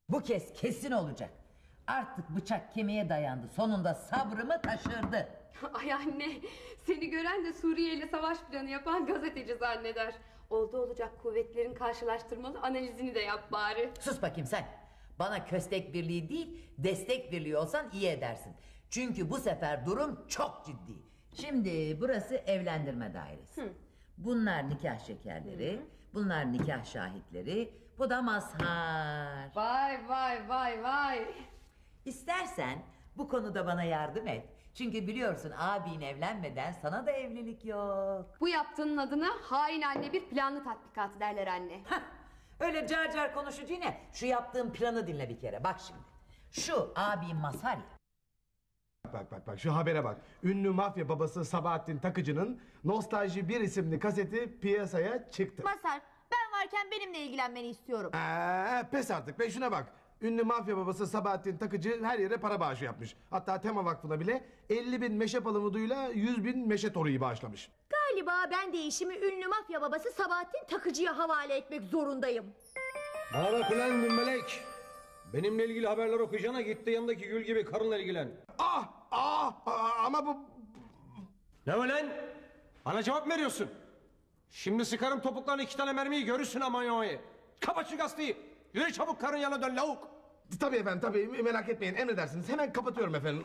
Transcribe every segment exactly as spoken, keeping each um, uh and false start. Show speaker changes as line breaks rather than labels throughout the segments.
Bu kez kesin olacak. Artık bıçak kemiğe dayandı. Sonunda sabrımı taşırdı.
Ay anne, seni gören de Suriye ile savaş planı yapan gazeteci zanneder. Oldu olacak kuvvetlerin karşılaştırmalı analizini de yap bari.
Sus bakayım sen. Bana köstek birliği değil, destek birliği olsan iyi edersin. Çünkü bu sefer durum çok ciddi. Şimdi burası evlendirme dairesi. Hı. Bunlar nikah şekerleri, hı hı. Bunlar nikah şahitleri, bu da mazhar.
Vay vay vay vay.
İstersen bu konuda bana yardım et. Çünkü biliyorsun abin evlenmeden sana da evlilik yok.
Bu yaptığının adına hain anne bir planlı tatbikatı derler anne.
Hah, öyle car car konuşucu yine. Şu yaptığım planı dinle bir kere. Bak şimdi. Şu abin Mazhar ya.
Bak bak bak şu habere bak. Ünlü mafya babası Sabahattin Takıcı'nın Nostalji bir isimli kaseti piyasaya çıktı.
Mazhar, ben varken benimle ilgilenmeni istiyorum.
Eee pes artık be, şuna bak. Ünlü mafya babası Sabahattin Takıcı her yere para bağışı yapmış. Hatta Tema Vakfı'na bile elli bin meşe palamuduyla yüz bin meşe toruyu bağışlamış.
Galiba ben de işimi ünlü mafya babası Sabahattin Takıcı'ya havale etmek zorundayım.
Bana bak ulan Melek. Benimle ilgili haberler okuyacağına git de yanındaki gül gibi karınla ilgilen.
Ah ah, ah ama bu...
Ne o lan? Bana cevap mı veriyorsun? Şimdi sıkarım topuklarına iki tane mermiyi, görürsün aman yamayı. Kapat şu gazeteyi. Yürü çabuk karın yanına dön lavuk.
Tabii efendim tabii, merak etmeyin, emredersiniz. Hemen kapatıyorum efendim.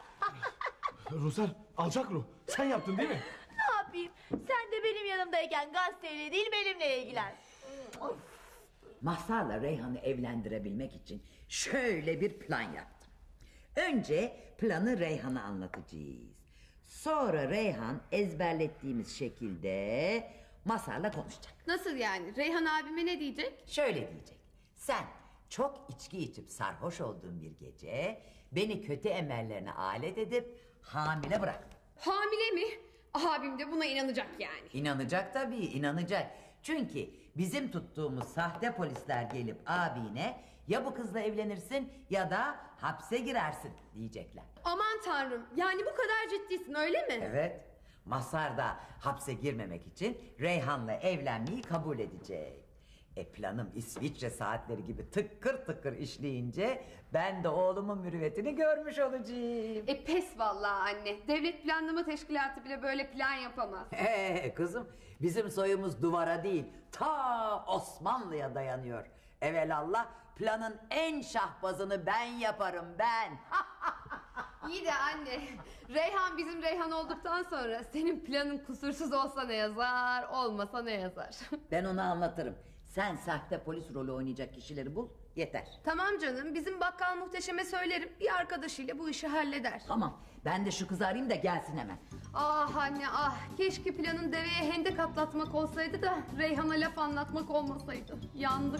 Ruslar, alçak ruh. Sen yaptın değil mi?
Ne yapayım? Sen de benim yanımdayken gazeteyle değil benimle ilgilen. Of.
Mazhar'la Reyhan'ı evlendirebilmek için şöyle bir plan yaptım. Önce planı Reyhan'a anlatacağız. Sonra Reyhan ezberlettiğimiz şekilde Mazhar'la konuşacak.
Nasıl yani? Reyhan abime ne diyecek?
Şöyle diyecek. Sen çok içki içip sarhoş olduğun bir gece beni kötü emellerine alet edip hamile bıraktın.
Hamile mi? Abim de buna inanacak yani.
İnanacak tabii, inanacak. Çünkü bizim tuttuğumuz sahte polisler gelip abine ya bu kızla evlenirsin ya da hapse girersin diyecekler.
Aman tanrım, yani bu kadar ciddisin öyle mi?
Evet. Mazhar da hapse girmemek için Reyhan'la evlenmeyi kabul edecek. E planım İsviçre saatleri gibi tıkır tıkır işleyince ben de oğlumun mürüvvetini görmüş olacağım.
E pes vallahi anne. Devlet Planlama Teşkilatı bile böyle plan yapamaz.
Ee kızım, bizim soyumuz duvara değil ta Osmanlı'ya dayanıyor. Evelallah planın en şahbazını ben yaparım ben.
İyi de anne, Reyhan bizim Reyhan olduktan sonra senin planın kusursuz olsa ne yazar, olmasa ne yazar?
Ben onu anlatırım. Sen sahte polis rolü oynayacak kişileri bul, yeter.
Tamam canım, bizim bakkal muhteşeme söylerim. Bir arkadaşıyla bu işi halleder.
Tamam, ben de şu kızı arayayım da gelsin hemen.
Ah anne ah, keşke planın deveye hendek atlatmak olsaydı da Reyhan'a laf anlatmak olmasaydı. Yandık.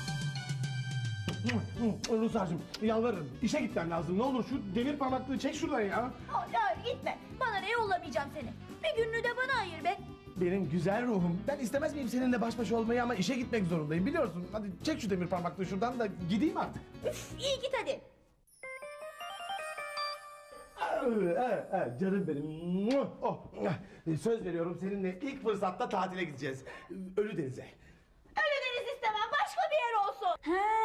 Ruslarcığım yalvarırım, işe gitmem lazım. Ne olur şu demir parmaklığı çek şuradan ya.
Hayır, hayır gitme. Bana ne, yollamayacağım seni. Bir gününü de bana ayır be.
Benim güzel ruhum, ben istemez miyim seninle baş başa olmayı ama işe gitmek zorundayım biliyorsun. Hadi çek şu demir parmaklığı şuradan da gideyim artık.
Üf, iyi git hadi.
Evet, evet, canım benim. Oh. Söz veriyorum, seninle ilk fırsatta tatile gideceğiz. Ölüdeniz'e.
Ölüdeniz istemem, başka bir yer olsun.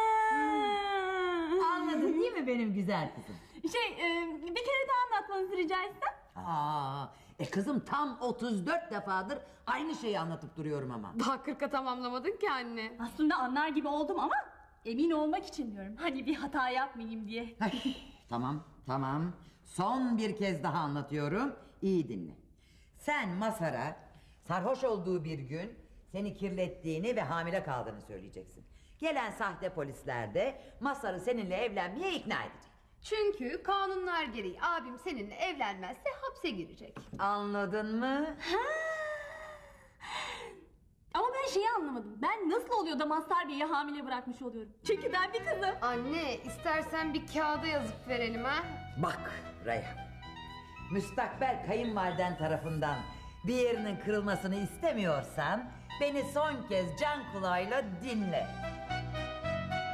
Anladın değil mi benim güzel kızım?
Şey, e, bir kere daha anlatmanızı rica etsem.
Aa, e kızım tam otuz dört defadır aynı şeyi anlatıp duruyorum ama.
Daha kırka tamamlamadın ki anne.
Aslında anlar gibi oldum ama emin olmak için diyorum. Hani bir hata yapmayayım diye.
Ay, tamam, tamam. Son bir kez daha anlatıyorum. İyi dinle. Sen Mazhar'a sarhoş olduğu bir gün seni kirlettiğini ve hamile kaldığını söyleyeceksin. Gelen sahte polisler de Mazhar'ı seninle evlenmeye ikna edecek.
Çünkü kanunlar gereği abim seninle evlenmezse hapse girecek.
Anladın mı?
Ha. Ama ben şeyi anlamadım. Ben nasıl oluyor da Mazhar Bey'i hamile bırakmış oluyorum? Çünkü ben bir kızım.
Anne, istersen bir kağıda yazıp verelim ha.
Bak Reyhan, müstakbel kayınvaliden tarafından bir yerinin kırılmasını istemiyorsan beni son kez can kulağıyla dinle.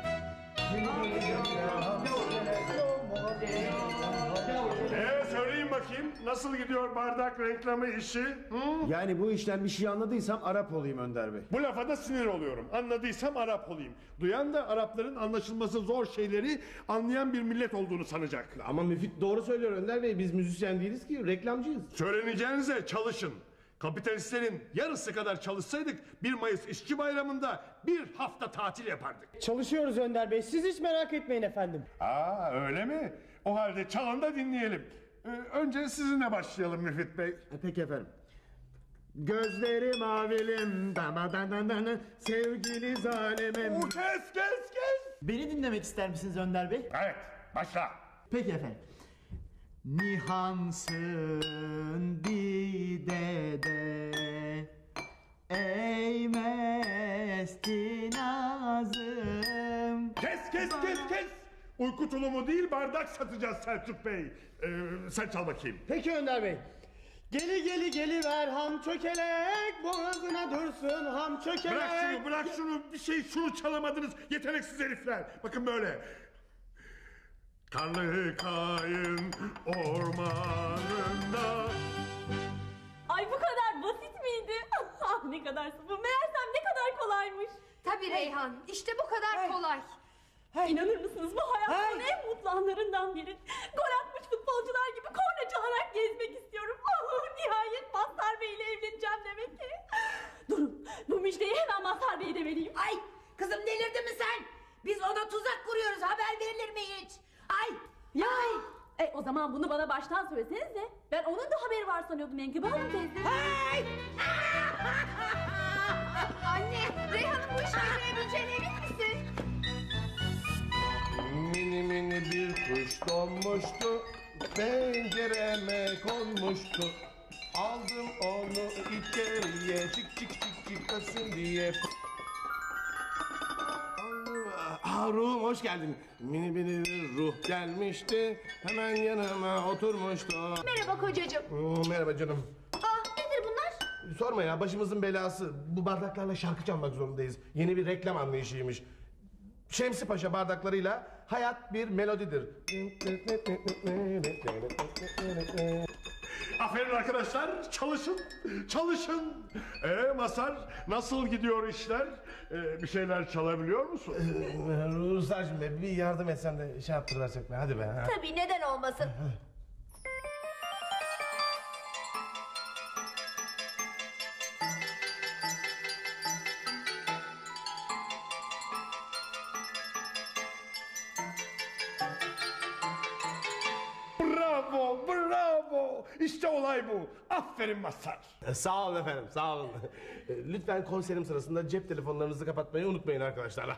Ee, söyleyin bakayım nasıl gidiyor bardak reklamı işi? Hı?
Yani bu işten bir şey anladıysam Arap olayım Önder Bey.
Bu lafa da sinir oluyorum. Anladıysam Arap olayım. Duyan da Arapların anlaşılması zor şeyleri anlayan bir millet olduğunu sanacak.
Ama Müfit doğru söylüyor Önder Bey. Biz müzisyen değiliz ki, reklamcıyız.
Söyleneceğinize çalışın. Kapitalistlerin yarısı kadar çalışsaydık bir Mayıs İşçi Bayramı'nda bir hafta tatil yapardık.
Çalışıyoruz Önder Bey. Siz hiç merak etmeyin efendim.
Aa öyle mi? O halde çalın da dinleyelim. Ee, önce sizinle başlayalım Müfit Bey.
Peki efendim. Gözlerim mavilim, damadandandanı, sevgili zalimim.
Kes kes kes.
Beni dinlemek ister misiniz Önder Bey?
Evet başla.
Peki efendim. Nihansın didede, ey mesti nazım.
Kes kes kes kes. Uyku tulumu değil bardak satacağız Selçuk Bey. Ee, sen çal bakayım.
Peki Önder Bey. Geli geli geliver ham çökelek, boğazına dursun ham çökelek.
Bırak şunu bırak şunu bir şey şunu çalamadınız yeteneksiz herifler. Bakın böyle. Karlı kayın ormanında.
Ay bu kadar basit miydi? Ah ne kadar sıfır. Meğersem ne kadar kolaymış.
Tabii Reyhan, işte bu kadar kolay.
İnanır mısınız bu hayatımın en mutlu anlarından biri. Gol atmış futbolcular gibi korna çalarak gezmek istiyorum. Ah, nihayet Mazhar Bey ile evleneceğim demek ki. Durun bu müjdeyi hemen Mazhar Bey'e demeliyim.
Ay kızım delirdin mi sen? Biz ona tuzak kuruyoruz, haber verilir mi hiç? Ay!
Ya. E o zaman bunu bana baştan söyleseniz de. Ben onun da haberi var sanıyordum Menkıbe Hanım teyze.
Ay!
Anne, Reyhan'ın bu işi becerebileceğine emin misin?
Mini mini bir kuş donmuştu, pencereme konmuştu. Aldım onu içeriye, çık çık çık çıkasın diye. Ah ruhum hoş geldin. Mini mini bir ruh gelmişti, hemen yanıma oturmuştu.
Merhaba kocacığım.
Oo, merhaba canım.
Ah, nedir bunlar?
Sorma ya, başımızın belası. Bu bardaklarla şarkı çalmak zorundayız. Yeni bir reklam anlayışıymış. Şemsi Paşa bardaklarıyla hayat bir melodidir.
Aferin arkadaşlar çalışın çalışın. Ee Mazhar nasıl gidiyor işler? Ee, bir şeyler çalabiliyor musun?
Ruslarcığım be, bir yardım etsen de şey yaptırıversek be, hadi be. Ha.
Tabii neden olmasın?
Bravo bravo. İşte olay bu. Aferin Mazhar.
E, Sağ olun efendim, sağ olun. E, Lütfen konserim sırasında cep telefonlarınızı kapatmayı unutmayın arkadaşlar.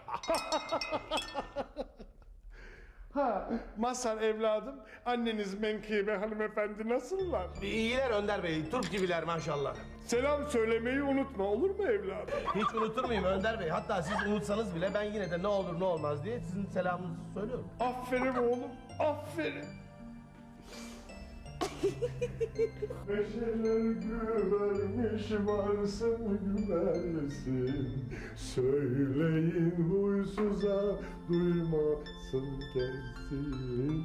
Ha, Mazhar evladım, anneniz Menkıbe hanımefendi nasıllar?
İyiler Önder Bey, Türk gibiler maşallah.
Selam söylemeyi unutma olur mu evladım?
Hiç unutur muyum Önder Bey? Hatta siz unutsanız bile ben yine de ne olur ne olmaz diye sizin selamınızı söylüyorum.
Aferin oğlum, aferin. Neşeler güvermiş varsın güversin. Söyleyin huysuza duymasın gelsin.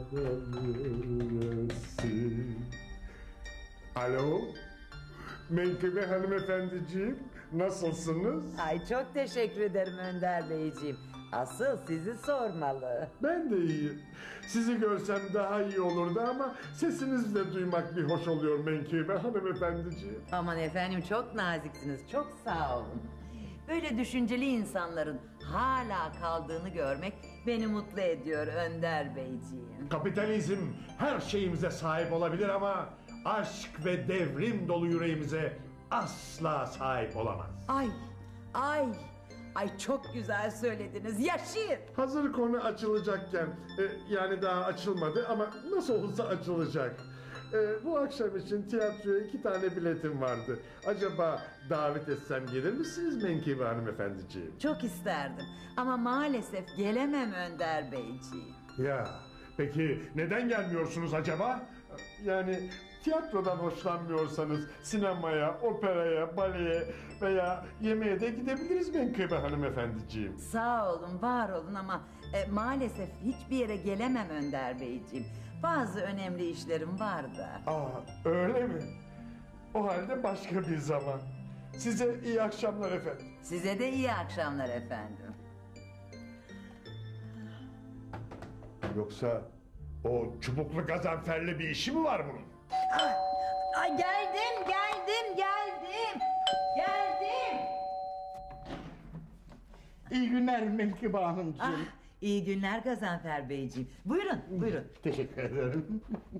Gelsin. Alo. Menkıbe hanımefendiciğim nasılsınız?
Ay çok teşekkür ederim Önder Beyciğim. Asıl sizi sormalı.
Ben de iyiyim. Sizi görsem daha iyi olurdu ama sesinizi de duymak bir hoş oluyor Menkıbe hanımefendiciğim.
Aman efendim çok naziksiniz, çok sağ olun. Böyle düşünceli insanların hala kaldığını görmek beni mutlu ediyor Önder Beyciğim.
Kapitalizm her şeyimize sahip olabilir ama aşk ve devrim dolu yüreğimize asla sahip olamaz.
Ay, ay, ay çok güzel söylediniz, yaşayın.
Hazır konu açılacakken, e, yani daha açılmadı ama nasıl olsa açılacak. E, bu akşam için tiyatroya iki tane biletim vardı. Acaba davet etsem gelir misiniz Menkıbe hanımefendiciğim?
Çok isterdim ama maalesef gelemem Önder Beyciğim.
Ya, peki neden gelmiyorsunuz acaba? Yani tiyatrodan hoşlanmıyorsanız sinemaya, operaya, baleye veya yemeğe de gidebiliriz Menkıbe hanımefendiciğim.
Sağ olun, var olun ama e, maalesef hiçbir yere gelemem Önder Beyciğim. Bazı önemli işlerim var da.
Aa, öyle mi? O halde başka bir zaman. Size iyi akşamlar efendim.
Size de iyi akşamlar efendim.
Yoksa o çubuklu gazanferli bir işi mi var bunun?
Ay geldim, geldim, geldim. Geldim.
İyi günler Menkıbe Hanımcığım.
Ah, iyi günler Gazanfer Beyciğim. Buyurun, buyurun.
Teşekkür ederim.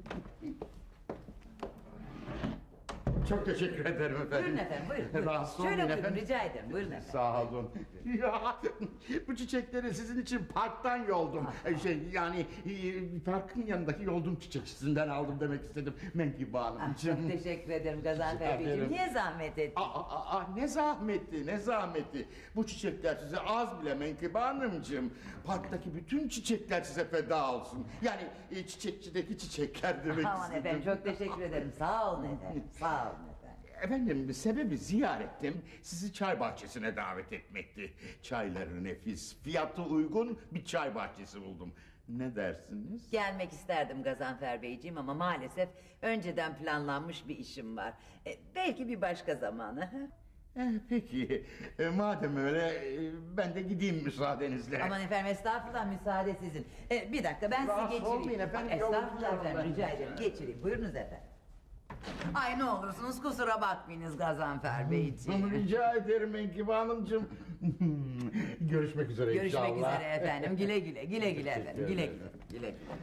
Çok teşekkür ederim efendim.
Buyurun efendim, buyurun. buyurun.
Rahatsız
Şöyle
olmayın
buyurun,
efendim.
rica ederim. Buyurun efendim.
Sağ olun. Ya, bu çiçekleri sizin için parktan yoldum. Ee, Şey yani e, parkın yanındaki yoldum çiçekçisinden aldım demek istedim Menkıbe
Ah,
Hanımcığım.
çok teşekkür ederim Gazanfer
Rica
Beyciğim.
ederim.
Niye zahmet ettin?
Aa, aa, aa, ne zahmeti, ne zahmeti. Bu çiçekler size az bile Menkıbe Hanımcığım. Parktaki bütün çiçekler size feda olsun. Yani e, çiçekçideki çiçekler demek
Aman
istedim.
efendim çok teşekkür ederim. Sağ olun efendim. Sağ olun efendim.
Efendim sebebi ziyaretim sizi çay bahçesine davet etmekti. Çayları nefis, fiyatı uygun bir çay bahçesi buldum. Ne dersiniz?
Gelmek isterdim Gazanfer Beyciğim ama maalesef önceden planlanmış bir işim var. E, belki bir başka zamanı. ha?
Eh, peki, e, madem öyle e, ben de gideyim müsaadenizle.
Aman efendim estağfurullah müsaade sizin. E, bir dakika ben sizi
Rahatsız
geçireyim.
olmayın efendim,
Bak, estağfurullah
yolculuk
efendim
yolunda.
rica ederim geçireyim. Buyurunuz efendim. Ay ne olursunuz kusura bakmayınız Gazanfer Beyciğim.
Rica ederim Menkıbe Hanımcığım. Görüşmek üzere inşallah.
Görüşmek üzere efendim. Güle güle güle güle efendim.
Teşekkür
Güle
ederim.
güle. Güle güle.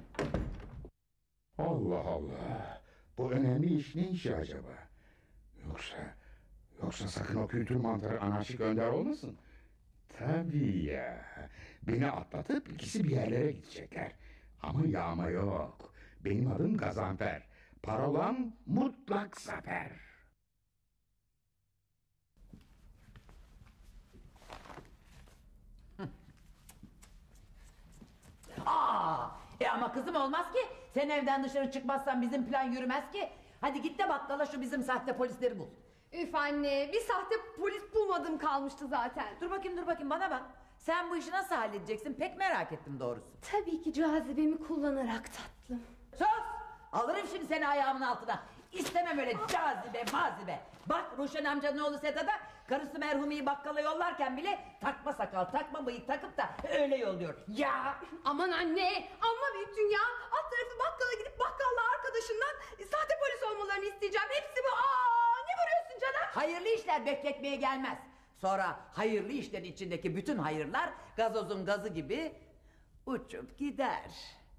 Allah Allah. Bu önemli iş ne işi acaba? Yoksa... Yoksa sakın o kültür mantarı anarşik önder olmasın? Tabii ya. Beni atlatıp ikisi bir yerlere gidecekler. Ama yağma yok. Benim adım Gazanfer. Parolam mutlak zafer.
Aa, e ama kızım olmaz ki. Sen evden dışarı çıkmazsan bizim plan yürümez ki. Hadi git de bakkala şu bizim sahte polisleri bul.
Üf anne, bir sahte polis bulmadım kalmıştı zaten.
Dur bakayım dur bakayım bana bak. Sen bu işi nasıl halledeceksin pek merak ettim doğrusu.
Tabii ki cazibemi kullanarak tatlım.
Sus! Alırım şimdi seni ayağımın altına. İstemem öyle cazibe mazibe. Bak Ruşen amcanın oğlu Sedat'a karısı merhumiyi bakkala yollarken bile takma sakal takma bıyık takıp da öyle yolluyor. Ya!
Aman anne, amma büyüttün ya. Alt tarafı bakkala gidip bakkalla arkadaşından sahte polis olmalarını isteyeceğim. Hepsi bu. Aa, ne vuruyorsun canım?
Hayırlı işler bekletmeye gelmez. Sonra hayırlı işlerin içindeki bütün hayırlar gazozun gazı gibi uçup gider.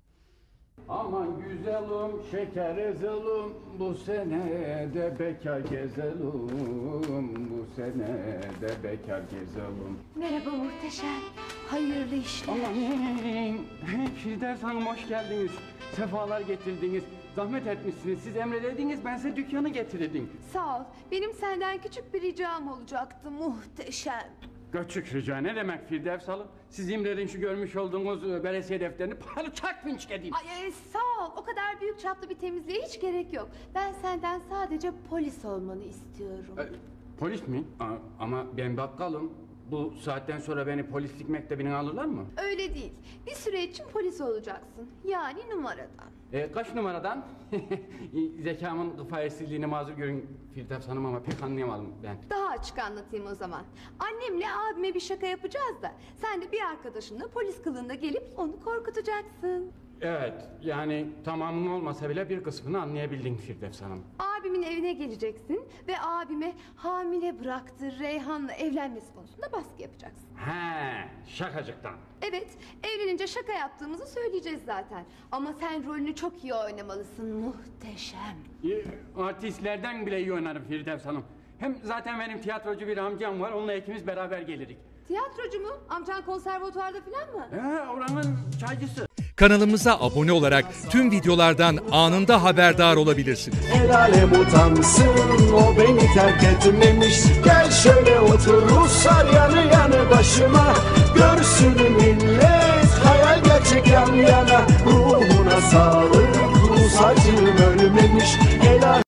Aman güzelim, şeker ezelim, bu sene de bekar gezelim, bu sene de bekar gezelim.
Merhaba muhteşem. Hayırlı işler.
Aman, Firdevs Hanım hoş geldiniz, sefalar getirdiniz, zahmet etmişsiniz, siz emrediniz, ben size dükkanı getirdim.
Sağ ol. Benim senden küçük bir ricam olacaktı muhteşem.
Küçük rica ne demek Firdevs Hanım? Siz İmre'nin şu görmüş olduğunuz e, veresiye defterini pahalı çak pinç edeyim.
Ay, e, sağ ol. O kadar büyük çaplı bir temizliğe hiç gerek yok. Ben senden sadece polis olmanı istiyorum.
E, polis mi? Aa, ama ben bakkalım. Bu saatten sonra beni polislik mektebine alırlar mı?
Öyle değil. Bir süre için polis olacaksın. Yani numaradan.
E, kaç numaradan? Zekamın kıfayesizliğini mazur görün Firdevs Hanım ama pek anlayamadım ben.
Daha açık anlatayım o zaman. Annemle abime bir şaka yapacağız da sen de bir arkadaşınla polis kılığında gelip onu korkutacaksın.
Evet, yani tamamını olmasa bile bir kısmını anlayabildin Firdevs Hanım.
Abimin evine geleceksin ve abime hamile bıraktığı Reyhan'la evlenmesi konusunda baskı yapacaksın.
He, şakacıktan.
Evet, evlenince şaka yaptığımızı söyleyeceğiz zaten. Ama sen rolünü çok iyi oynamalısın, muhteşem.
E, artistlerden bile iyi oynarım Firdevs Hanım. Hem zaten benim tiyatrocu bir amcam var, onunla ikimiz beraber gelirik.
Tiyatrocu mu? Amcan konservatuvarda falan mı?
He, oranın çaycısı.
Kanalımıza abone olarak tüm videolardan anında haberdar olabilirsiniz.
El alem utansın, o beni terk etmemiş. Gel şöyle otur Ruslar yanı yanı başıma. Görsün